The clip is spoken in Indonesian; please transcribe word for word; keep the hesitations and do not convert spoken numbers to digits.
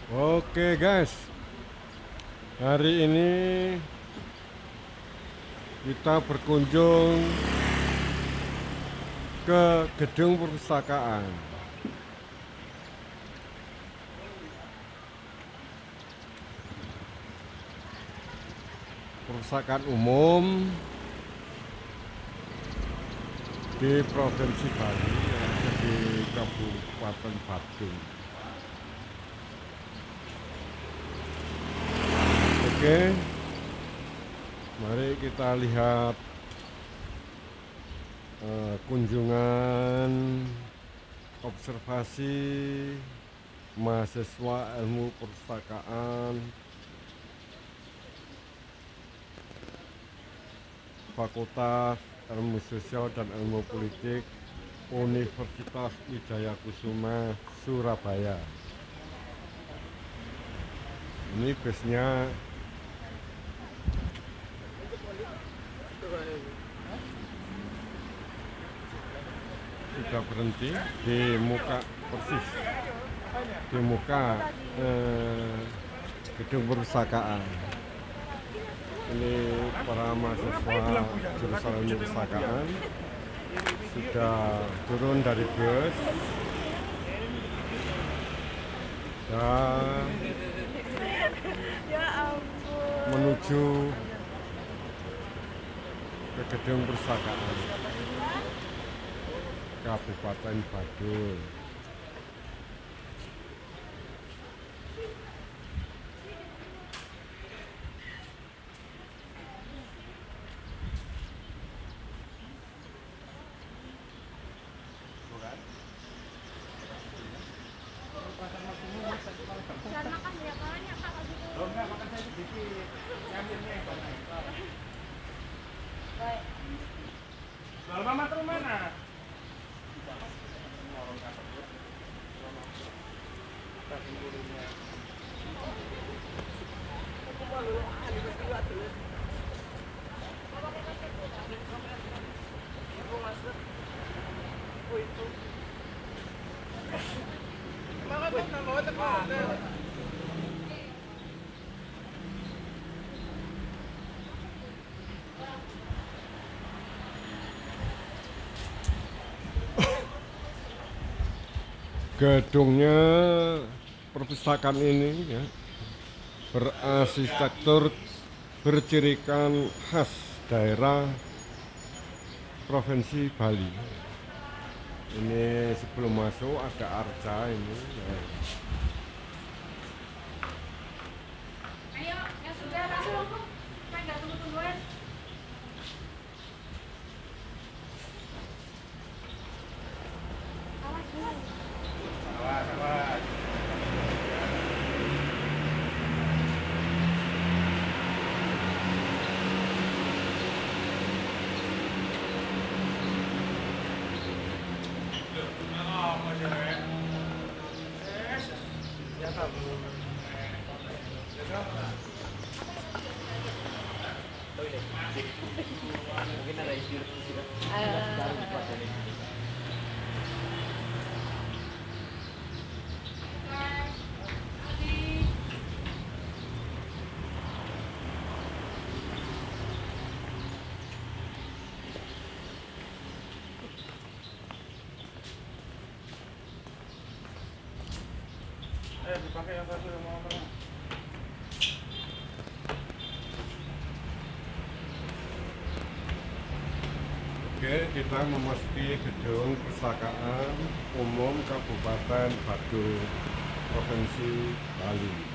Oke guys, hari ini kita berkunjung ke gedung perpustakaan. Perpustakaan umum di Provinsi Bali yang ada di Kabupaten Badung. Oke, mari kita lihat uh, kunjungan observasi mahasiswa ilmu perpustakaan Fakultas Ilmu Sosial dan Ilmu Politik Universitas Wijaya Kusuma, Surabaya. Ini busnya sudah berhenti di muka persis di muka eh, gedung perpustakaan. Ini para mahasiswa jurusan ilmu perpustakaan sudah turun dari bus dan menuju ke gedung perpustakaan Kabupaten Badung. Lalu mama terus mana? Gedungnya perpustakaan ini ya, berarsitektur bercirikan khas daerah Provinsi Bali. Ini sebelum masuk ada arca ini ya. Ayo, yang sudah langsung, kan nggak tunggu-tungguan. Awas dulu. Awas, awas. Mungkin ada istilah baru dibuat ini. Eh, dipakai yang satu yang mau apa? Oke, kita memasuki gedung perpustakaan umum Kabupaten Badung, Provinsi Bali.